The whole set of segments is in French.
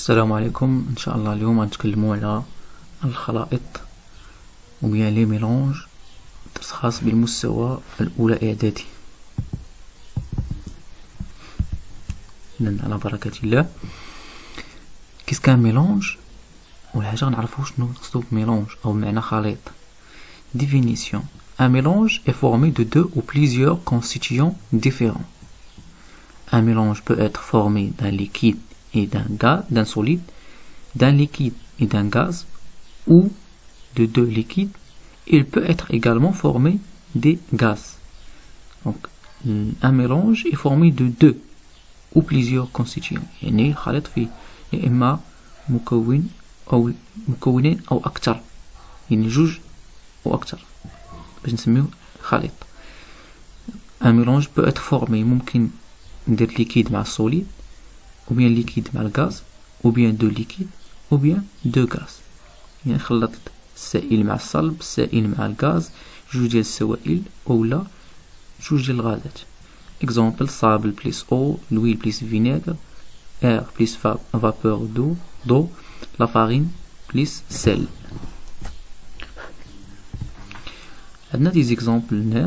السلام عليكم. ان شاء الله اليوم غنتكلموا على الخلائط وبيان لي ميلونج درس خاص بالمستوى الاولى اعدادي. اذن على بركه الله. كيس كان ميلونج اول حاجه غنعرفوا شنو نقصدو بميلونج او معنى خليط. Définition. Un mélange est formé de deux ou plusieurs constituants différents. Un mélange peut être formé d'un liquide et d'un solide, d'un liquide et d'un gaz, ou de deux liquides. Il peut être également formé des gaz. Donc, un mélange est formé de deux ou plusieurs constituants. يعني خليط فيه يا إما مكون أو مكونين أو أكثر، يعني جوج أو أكثر باش نسميوه خليط. Un mélange peut être formé ممكن ندير liquide مع solide, ou bien liquide مع الغاز, ou bien deux liquides, ou bien deux gaz. يعني خلطت السائل مع الصلب، السائل مع الغاز، جوج ديال السوائل أولا جوج ديال الغازات. Exemple, sable plus eau, l'huile plus vinaigre, air plus vapeur d'eau, la farine plus sel. On a des exemples là.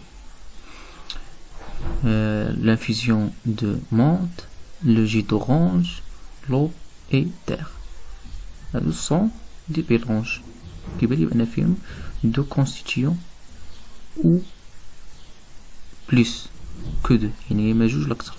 L'infusion de menthe, le jus d'orange, l'eau et terre. Ce sont des mélanges qui veulent affirmer deux constituants ou plus que deux. يعني ما جوج الأكثر.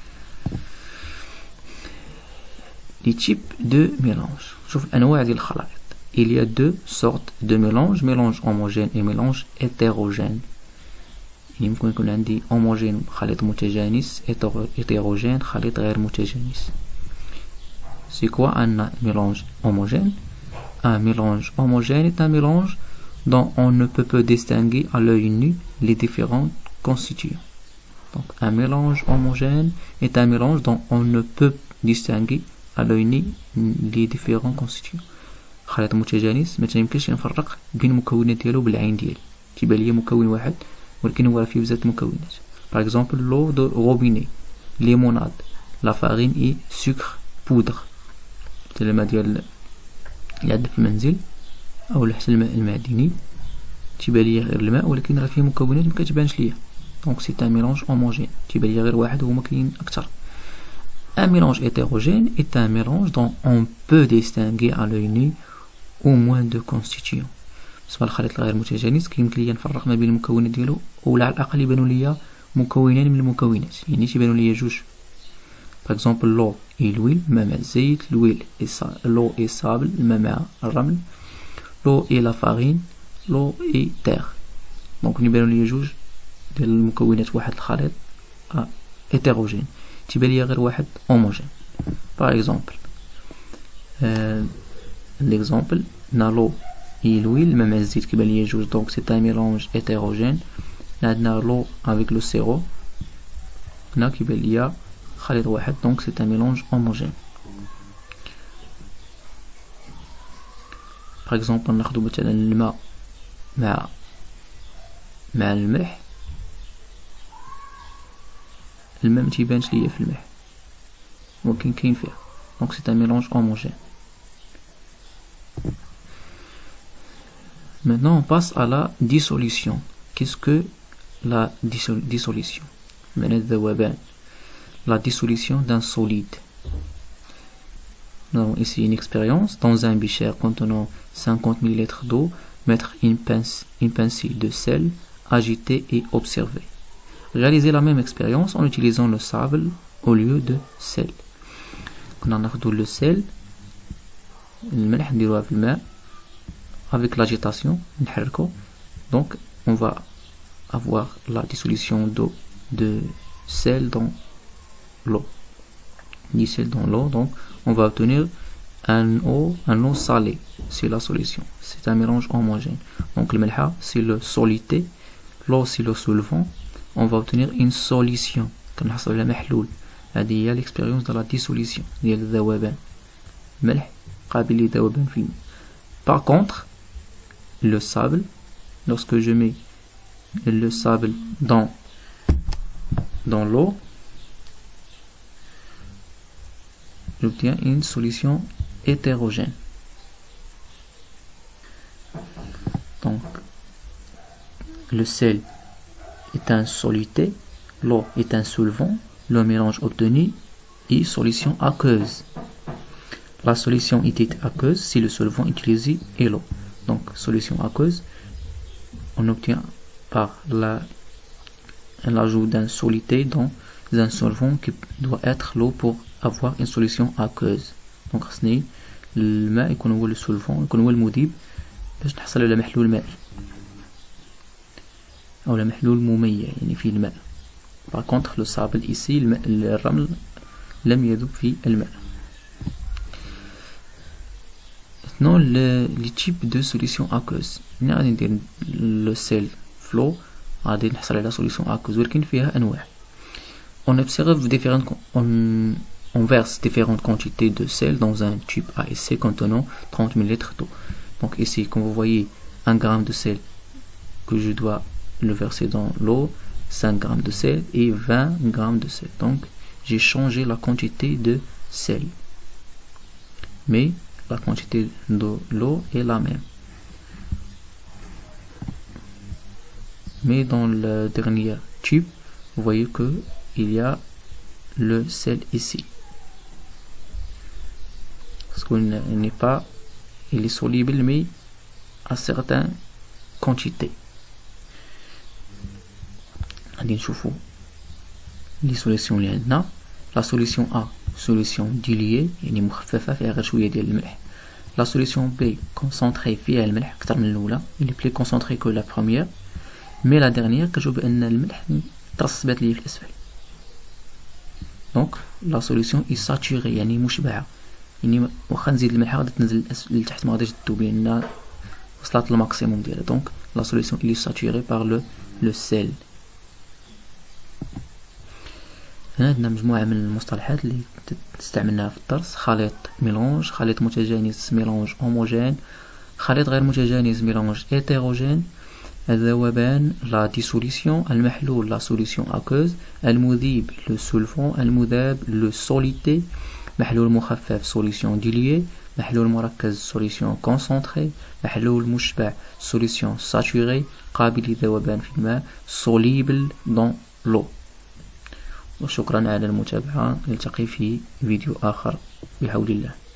Les types de mélange. شوف الأنواع ديال الخلائط. Il y a deux sortes de mélange, mélange homogène et mélange hétérogène. يعني ممكن يكون عندي homogène خليط متجانس، hétérogène خليط غير متجانس. C'est quoi un mélange homogène? Un mélange homogène est un mélange dont on ne peut pas distinguer à l'œil nu les différents constituants. Donc un mélange homogène est un mélange dont on ne peut distinguer à l'œil nu les différents constituants. خليط متجانس ما تيمكنش نفرق بين المكونات ديالو بالعين ديالي، كيبان ليا مكون واحد ولكن هو فيه بزاف المكونات. Par exemple, l'eau de robinet, limonade, la farine et sucre poudre. الماء ديال اللي عندنا في المنزل او حتى الماء المعدني تيبان ليا غير الماء ولكن راه فيه مكونات ما كتبانش ليا. Donc c'est un mélange homogène. تيبان ليا غير واحد وهما كاينين اكثر. Un mélange hétérogène est un mélange dont on peut distinguer à l'œil nu au moins deux constituants. بالنسبة للخليط الغير متجانس كيمكن ليا نفرق ما بين المكونات ديالو ولا على الأقل يبانو ليا مكونين من المكونات، يعني تيبانو ليا جوج. Par exemple l'eau et l'huile الماء مع الزيت، l'eau et sable الماء مع الرمل، l'eau et la farine، l'eau et terre. دونك يبانو ليا جوج ديال المكونات واحد الخليط hétérogène، تيبان ليا غير واحد homogène. Par exemple l'exemple نا l'eau et l'huile مع الزيت كيبان ليا جوج، donc c'est un mélange hétérogène. عندنا l'eau avec le sirop هنا كيبان ليا خليط واحد، donc c'est un mélange homogène. par exemple ناخدو مثلا الماء مع الملح، الماء متيبانش ليا في الملح ولكن كاين فيها، donc c'est un mélange homogène. Maintenant on passe à la dissolution. Qu'est-ce que la dissolution? La dissolution d'un solide. Nous avons ici une expérience. Dans un bécher contenant 50 ml d'eau, mettre une pincée de sel, agiter et observer. Réaliser la même expérience en utilisant le sable au lieu de sel. On a le sel, الملح نديروها في الماء avec l'agitation نحركو. Donc on va avoir la dissolution d'eau de sel dans l'eau, du sel dans l'eau, donc on va obtenir un eau salée. C'est la solution, c'est un mélange homogène. Donc le ملحة c'est le soluté, l'eau c'est le solvant, on va obtenir une solution كنحصل على محلول. هذه هي l'expérience de la dissolution ديال الذوبان. الملح قابل للذوبان في الماء. Par contre le sable, lorsque je mets le sable dans l'eau, j'obtiens une solution hétérogène. Donc, le sel est un soluté, l'eau est un solvant, le mélange obtenu est solution aqueuse. La solution était aqueuse si le solvant utilisé est l'eau. Donc, solution aqueuse, on obtient par l'ajout d'un soluté dans un solvant qui doit être l'eau pour avoir une solution aqueuse. Donc, خصني الماء يكون هو السولفون يكون هو المذيب باش نحصل على محلول مائي أو على محلول مميع يعني في الماء. Par contre, le sable ici, الرمل لم يذوب في الماء. Maintenant, les types de solutions aqueuses. غادي ندير le sel flow غادي نحصل على solution aqueuse ولكن فيها أنواع. On observe on verse différentes quantités de sel dans un tube A et C contenant 30 ml d'eau. Donc ici, comme vous voyez, 1 g de sel que je dois le verser dans l'eau, 5 g de sel et 20 g de sel. Donc j'ai changé la quantité de sel. Mais la quantité de l'eau est la même. Mais dans le dernier tube, vous voyez que il y a le sel ici. Parce qu'il n'est pas, il est soluble mais à certaines quantités. غادي نشوفوا les solutions اللي عندنا. La solution A solution diluée يعني مخففة فيها غير شوية ديال الملح. La solution B concentrée فيها الملح أكثر من الأولى. Il est plus concentré que la première. Mais la dernière كنشوف بأن الملح ترسبات لي في الأسفل. Donc la solution est saturée يعني مشبعة. يعني واخا نزيد الملح غادي تنزل لتحت ما غاديش تذوب لأن وصلت للماكسيموم ديالها. Donc la solution est saturée par le sel. هنا عندنا مجموعة من المصطلحات اللي تستعملناها في الدرس. خليط ميلونج، خليط متجانس ميلونج هوموجين، خليط غير متجانس ميلونج هيتيروجين، الذوبان لا ديسوليسيون، المحلول لا سوليسيون أكوز، المذيب لو سولفون، المذاب لو سوليتي، محلول مخفف سوليسيون ديليي، محلول مركز سوليسيون كونسونتري، محلول مشبع سوليسيون ساتوري قابل للذوبان في الماء سوليبل دون لو. وشكرا على المتابعة، نلتقي في فيديو آخر بحول الله.